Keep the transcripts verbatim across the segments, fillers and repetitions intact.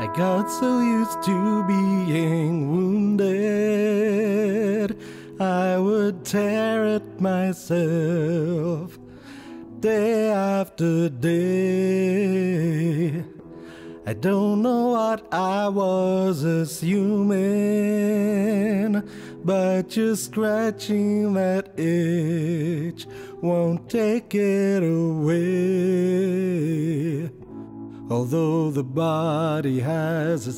I got so used to being wounded, I would tear at myself day after day. I don't know what I was assuming, but just scratching that itch won't take it away. Although the body has a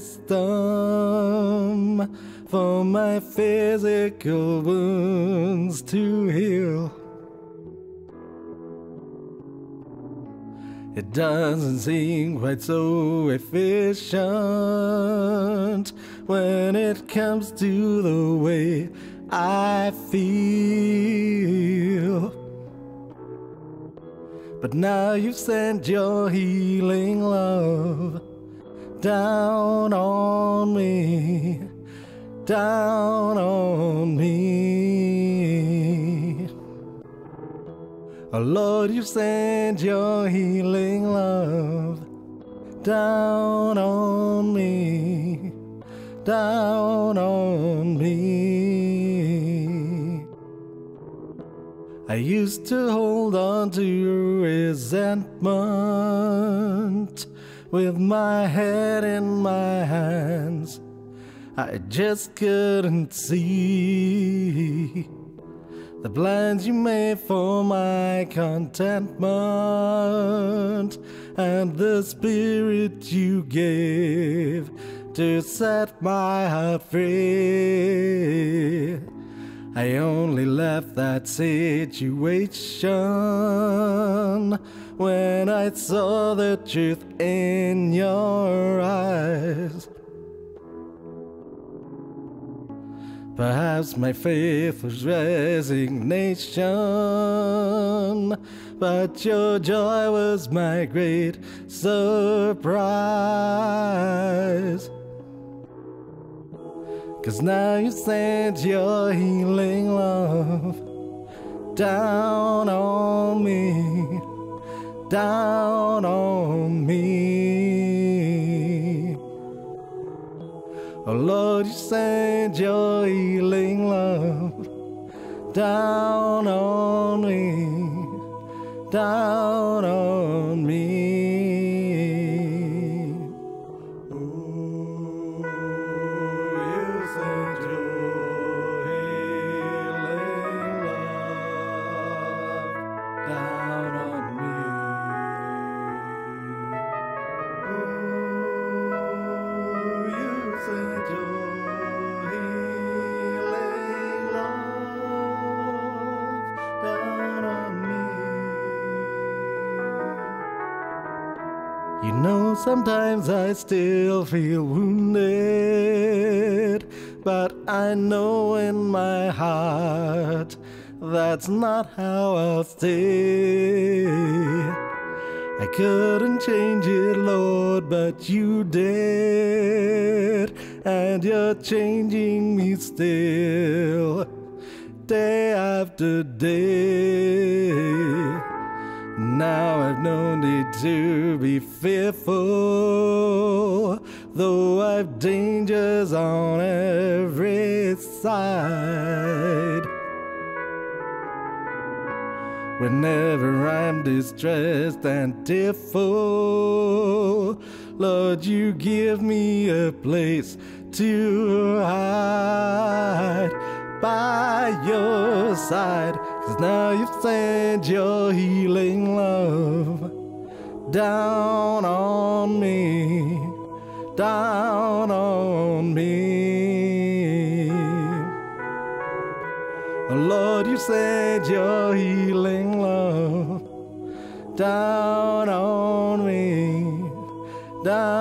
system for my physical wounds to heal, it doesn't seem quite so efficient when it comes to the way I feel. But now you've sent your healing love down on me, down on me. Oh Lord, you sent your healing love down on me, down on me. I used to hold on to resentment with my head in my hands. I just couldn't see the plans you made for my contentment and the spirit you gave to set my heart free. I only left that situation when I saw the truth in your eyes. Perhaps my faith was resignation, but your joy was my great surprise. 'Cause now you sent your healing love down on me, down on me. Oh Lord, you sent your healing love down on me, down on me. Oh, you sent your healing love down on me. Oh, you sent your healing love down on me. You know, sometimes I still feel wounded, but I know in my heart that's not how I'll stay. I couldn't change it, Lord, but you did, and you're changing me still, day after day. Now I've no need to be fearful, though I've dangers on every side. Whenever I'm distressed and tearful, Lord, you give me a place to hide by your side. 'Cause now you've sent your healing love down on me, down on me. Oh Lord, you sent your healing love down on me, down